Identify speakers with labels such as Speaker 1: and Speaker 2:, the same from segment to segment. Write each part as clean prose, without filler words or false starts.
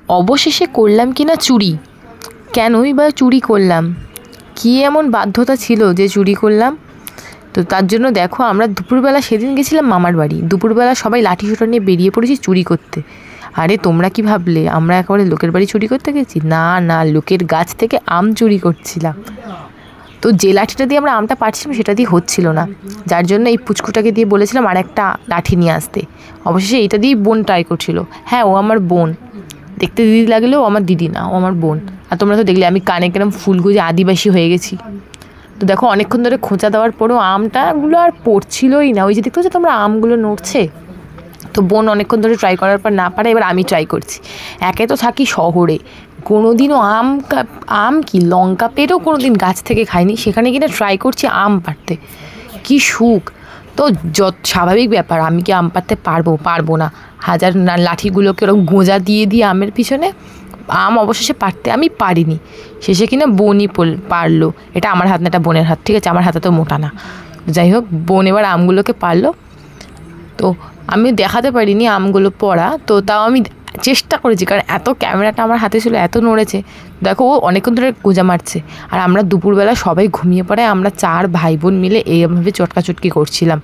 Speaker 1: অবশেষে করলাম কিনা চুরি। কেনই বা চুরি করলাম, কী এমন বাধ্যতা ছিল যে চুরি করলাম? তো তার জন্য দেখো, আমরা দুপুরবেলা সেদিন গেছিলাম মামার বাড়ি। দুপুরবেলা সবাই লাঠি সোটা নিয়ে বেরিয়ে পড়েছি চুরি করতে। আরে তোমরা কি ভাবলে আমরা একেবারে লোকের বাড়ি চুরি করতে গেছি? না না, লোকের গাছ থেকে আম চুরি করছিলাম। তো যে লাঠিটা দিয়ে আমরা আমটা পাড়ছিলাম সেটা দিয়ে হচ্ছিল না, যার জন্য এই পুচকুটাকে দিয়ে বলেছিলাম আর একটা লাঠি নিয়ে আসতে। অবশেষে এইটা দিয়েই বোন ট্রাই করছিল। হ্যাঁ, ও আমার বোন, দেখতে দিদি লাগলেও আমার দিদি না, ও আমার বোন। আর তোমরা তো দেখলে আমি কানে কেরম ফুল গুঁজে আদিবাসী হয়ে গেছি। তো দেখো, অনেকক্ষণ ধরে খোঁচা দেওয়ার পরেও আমটাগুলো আর পড়ছিলই না। ওই যে দেখতে পাচ্ছ তোমরা, আমগুলো নড়ছে। তো বোন অনেকক্ষণ ধরে ট্রাই করার পর না পারে, এবার আমি ট্রাই করছি। একে তো থাকি শহরে, কোনোদিনও আম কি লঙ্কা পেরেও কোনোদিন গাছ থেকে খাইনি, সেখানে কিনা ট্রাই করছি আম পাড়তে। কি সুখ! তো স্বাভাবিক ব্যাপার, আমি কি আম পাড়তে পারবো না? হাজার লাঠিগুলোকে ওরকম গোঁজা দিয়ে দিয়ে আমের পিছনে আম অবশেষে পারতে আমি পারিনি। শেষে কিনা বোনই পারলো। এটা আমার হাত না, এটা বোনের হাত, ঠিক আছে? আমার হাতে তো মোটা না। যাই হোক, বোন এবার আমগুলোকে পারলো। তো আমি দেখাতে পারিনি আমগুলো পড়া, তো তাও আমি চেষ্টা করেছি, কারণ এত ক্যামেরাটা আমার হাতে ছিল, এত নড়েছে। দেখো, ও অনেকক্ষণ ধরে গোঁজা মারছে। আর আমরা দুপুরবেলা সবাই ঘুমিয়ে পড়ে আমরা 4 ভাই বোন মিলে এইভাবে চটকাচটকি করছিলাম।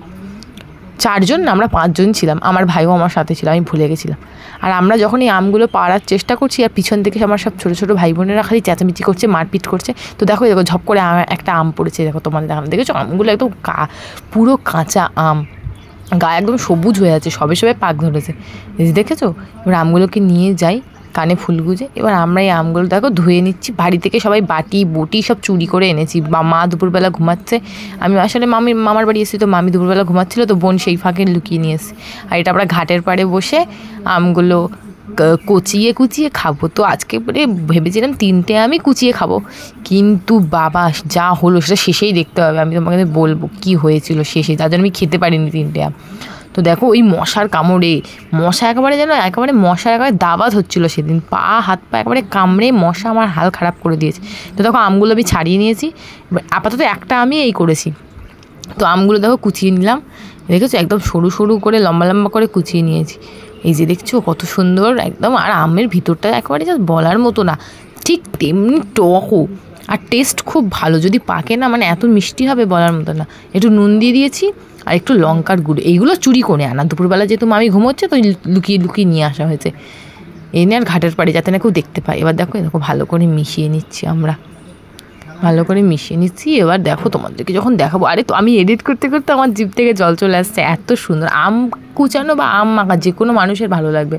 Speaker 1: 4 জন না, আমরা 5 জন ছিলাম। আমার ভাইও আমার সাথে ছিল, আমি ভুলে গেছিলাম। আর আমরা যখন এই আমগুলো পাড়ার চেষ্টা করছি, আর পিছন থেকে আমার সব ছোটো ছোটো ভাই বোনেরা খালি চেঁচামেচি করছে, মারপিট করছে। তো দেখো ঝপ করে একটা আম পড়েছে। দেখো, তোমাদের দেখানো, দেখেছো আমগুলো একদম পুরো কাঁচা আম, গায়ে একদম সবুজ হয়ে আছে, সবে সবে পাক ধরেছে, দেখেছো? এবার আমগুলোকে নিয়ে যাই কানে ফুল গুঁজে। এবার আমরা এই আমগুলো দেখো ধুয়ে নিচ্ছি। বাড়ি থেকে সবাই বাটি বটি সব চুরি করে এনেছি। মা দুপুরবেলা ঘুমাচ্ছে, আমি আসলে মামার বাড়ি এসেছি, তো মামি দুপুরবেলা ঘুমাচ্ছিলো, তো বোন সেই ফাঁকে লুকিয়ে নিয়ে এসেছি। আর এটা আমরা ঘাটের পাড়ে বসে আমগুলো কুচিয়ে কুচিয়ে খাবো। তো আজকে ভেবেছিলাম 3টে আমি কুচিয়ে খাবো, কিন্তু বাবা যা হলো সেটা শেষেই দেখতে হবে। আমি তোমাকে বলবো কি হয়েছিল শেষে, তার জন্য আমি খেতে পারিনি 3টে আম। তো দেখো, ওই মশার কামড়ে মশা একেবারে মশার একেবারে দাবাত হচ্ছিলো সেদিন। হাত পা একেবারে কামড়ে মশা আমার হাল খারাপ করে দিয়েছে। তো দেখো, আমগুলো আমি ছাড়িয়ে নিয়েছি। আপাতত একটা আমি এই করেছি। তো আমগুলো দেখো কুচিয়ে নিলাম, দেখেছো? একদম সরু সরু করে লম্বা লম্বা করে কুচিয়ে নিয়েছি। এই যে দেখছো কত সুন্দর একদম। আর আমের ভিতরটা একেবারে জাস্ট বলার মতো না, ঠিক তেমনি টকও। আর টেস্ট খুব ভালো, যদি পাকে না, মানে এত মিষ্টি হবে বলার মতো না। একটু নুন দিয়ে দিয়েছি আর একটু লঙ্কার গুঁড়ো। এইগুলো চুরি করে আনা, দুপুরবেলা যেহেতু মামি ঘুমোচ্ছে, তো লুকিয়ে লুকিয়ে নিয়ে আসা হয়েছে। এই নিয়ে আর ঘাটের পাড়ে, যাতে না কেউ দেখতে পায়। এবার দেখো ভালো করে মিশিয়ে নিচ্ছি আমরা, ভালো করে মিশিয়ে নিচ্ছি। এবার দেখো, তোমাদেরকে যখন দেখাবো, আরে তো আমি এডিট করতে করতে আমার জিভ থেকে জল চলে আসছে, এত সুন্দর। আম কুচানো বা আম মাখা যে কোনো মানুষের ভালো লাগবে।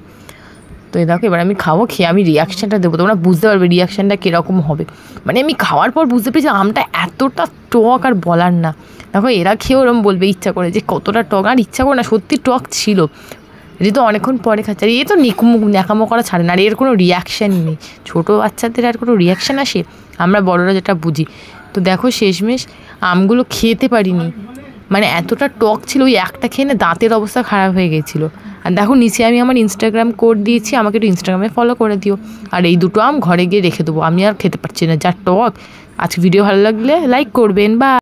Speaker 1: তো এই দেখো, এবার আমি খাবো, খেয়ে আমি রিয়াকশানটা দেবো, তোমরা বুঝতে পারবে রিয়াকশানটা কীরকম হবে। মানে আমি খাওয়ার পর বুঝতে পেরেছি আমটা এতটা টক আর বলার না। দেখো, এরা খেয়ে ওরম বলবে ইচ্ছা করে যে কতটা টক, আর ইচ্ছা করে না, সত্যি টক ছিল। এটা তো অনেকক্ষণ পরে খাচ্ছে। আর এ তো ন্যাকামো করা ছাড়ে না, আর এর কোনো রিয়াকশান নেই। ছোটো বাচ্চাদের আর কোনো রিয়াকশান আসে? আমরা বড়রা যেটা বুঝি। তো দেখো, শেষমেশ আমগুলো খেতে পারিনি, মানে এতটা টক ছিল। ওই একটা খেয়ে না দাঁতের অবস্থা খারাপ হয়ে গেছিলো। আর দেখো, নিচে আমি আমার ইনস্টাগ্রাম কোড দিয়েছি, আমাকে একটু ইনস্টাগ্রামে ফলো করে দিও। আর এই 2টো আম ঘরে গিয়ে রেখে দেবো, আমি আর খেতে পারছি না, যা টক। আজকে ভিডিও ভালো লাগলে লাইক করবেন বা